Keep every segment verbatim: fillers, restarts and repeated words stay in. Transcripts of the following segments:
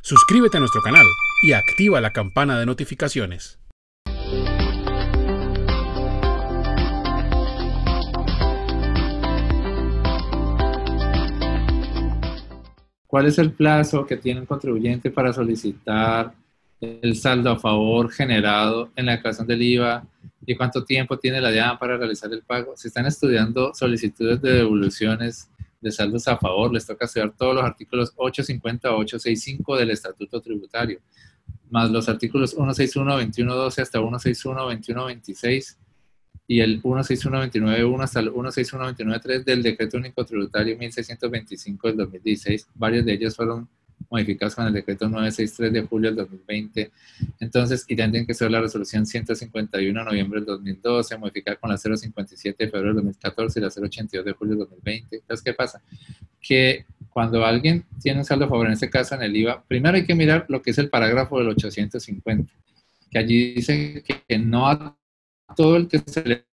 Suscríbete a nuestro canal y activa la campana de notificaciones. ¿Cuál es el plazo que tiene un contribuyente para solicitar el saldo a favor generado en la declaración del I V A y cuánto tiempo tiene la DIAN para realizar el pago? Si están estudiando solicitudes de devoluciones de saldos a favor, les toca estudiar todos los artículos ochocientos cincuenta a ochocientos sesenta y cinco del Estatuto Tributario, más los artículos ciento sesenta y uno, veintiuno doce hasta ciento sesenta y uno, veintiuno veintiséis y el ciento sesenta y uno, veintinueve uno hasta el ciento sesenta y uno, veintinueve tres del Decreto Único Tributario mil seiscientos veinticinco del dos mil dieciséis. Varios de ellos fueron modificados con el Decreto novecientos sesenta y tres de julio del dos mil veinte. Entonces, y también que ser la Resolución ciento cincuenta y uno de noviembre del dos mil doce, modificada con la cero cincuenta y siete de febrero del dos mil catorce y la cero ochenta y dos de julio del dos mil veinte. Entonces, ¿qué pasa? Que cuando alguien tiene un saldo a favor, en este caso en el I V A, primero hay que mirar lo que es el parágrafo del ochocientos cincuenta, que allí dice que no a todo el que se le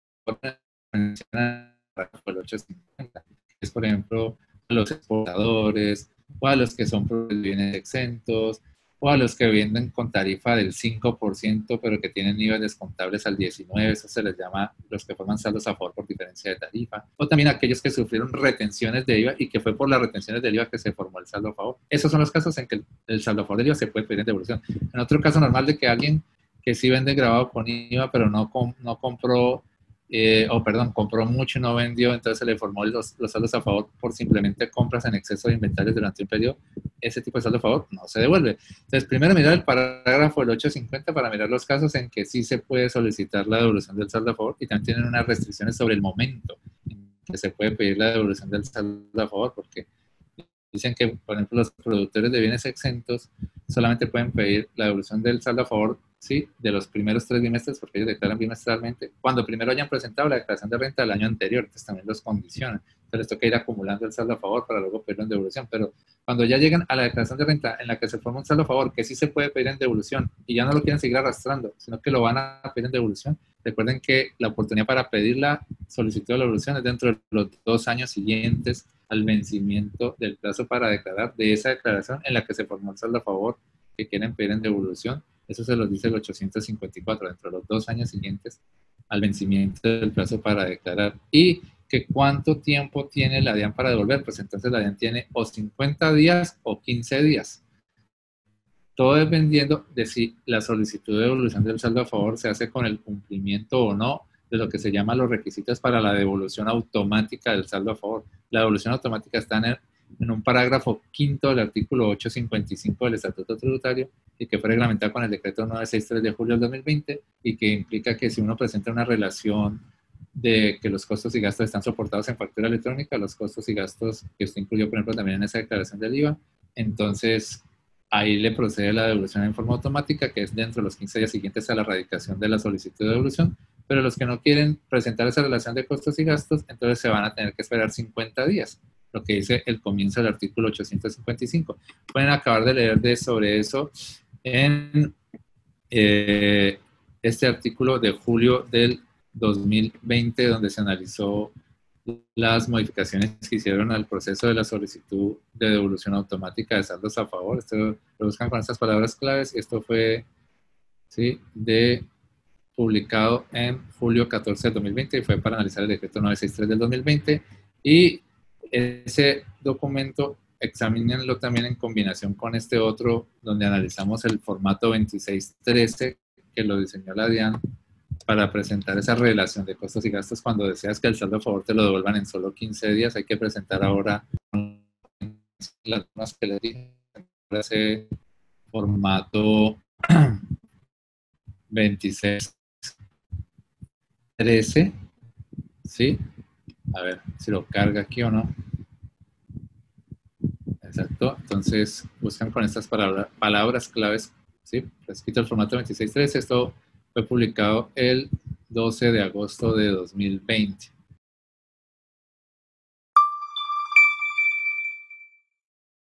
menciona el parágrafo del ochocientos cincuenta, que es, por ejemplo, a los exportadores, o a los que son por bienes exentos, o a los que venden con tarifa del cinco por ciento, pero que tienen I V A descontables al diecinueve por ciento, eso se les llama los que forman saldos a favor por diferencia de tarifa, o también aquellos que sufrieron retenciones de I V A y que fue por las retenciones del I V A que se formó el saldo a favor. Esos son los casos en que el, el saldo a favor del I V A se puede pedir en devolución. En otro caso normal de que alguien que sí vende grabado con I V A, pero no, com, no compró, eh, o perdón, compró mucho y no vendió, entonces se le formó los, los saldos a favor por simplemente compras en exceso de inventarios durante un periodo, ese tipo de saldo a favor no se devuelve. Entonces, primero mirar el parágrafo del ochocientos cincuenta para mirar los casos en que sí se puede solicitar la devolución del saldo a favor, y también tienen unas restricciones sobre el momento en que se puede pedir la devolución del saldo a favor, porque dicen que, por ejemplo, los productores de bienes exentos solamente pueden pedir la devolución del saldo a favor, sí, de los primeros tres bimestres, porque ellos declaran bimestralmente, cuando primero hayan presentado la declaración de renta del año anterior, entonces también los condicionan. Entonces les toca ir acumulando el saldo a favor para luego pedirlo en devolución. Pero cuando ya llegan a la declaración de renta en la que se forma un saldo a favor, que sí se puede pedir en devolución, y ya no lo quieren seguir arrastrando, sino que lo van a pedir en devolución, recuerden que la oportunidad para pedir la solicitud de devolución es dentro de los dos años siguientes al vencimiento del plazo para declarar de esa declaración en la que se formó el saldo a favor que quieren pedir en devolución. Eso se los dice el ochocientos cincuenta y cuatro, dentro de los dos años siguientes al vencimiento del plazo para declarar. Y que cuánto tiempo tiene la DIAN para devolver, pues entonces la DIAN tiene o cincuenta días o quince días. Todo dependiendo de si la solicitud de devolución del saldo a favor se hace con el cumplimiento o no de lo que se llama los requisitos para la devolución automática del saldo a favor. La devolución automática está en, el, en un parágrafo quinto del artículo ochocientos cincuenta y cinco del Estatuto Tributario y que fue reglamentado con el decreto novecientos sesenta y tres de julio del dos mil veinte y que implica que si uno presenta una relación de que los costos y gastos están soportados en factura electrónica, los costos y gastos que usted incluyó, por ejemplo, también en esa declaración del I V A, entonces ahí le procede la devolución en forma automática, que es dentro de los quince días siguientes a la radicación de la solicitud de devolución. Pero los que no quieren presentar esa relación de costos y gastos, entonces se van a tener que esperar cincuenta días, lo que dice el comienzo del artículo ochocientos cincuenta y cinco. Pueden acabar de leer de, sobre eso en eh, este artículo de julio del dos mil veinte, donde se analizó las modificaciones que hicieron al proceso de la solicitud de devolución automática de saldos a favor. Esto lo buscan con estas palabras claves. Esto fue, ¿sí?, de... publicado en julio catorce del dos mil veinte y fue para analizar el decreto novecientos sesenta y tres del dos mil veinte, y ese documento examínenlo también en combinación con este otro donde analizamos el formato veintiséis trece que lo diseñó la DIAN para presentar esa relación de costos y gastos. Cuando deseas que el saldo a favor te lo devuelvan en solo quince días, hay que presentar ahora las normas que les dije, ese formato veintiséis trece, ¿sí? A ver si lo carga aquí o no. Exacto. Entonces, buscan con estas palabra, palabras claves, ¿sí? Escrito el formato veintiséis trece. Esto fue publicado el doce de agosto de dos mil veinte.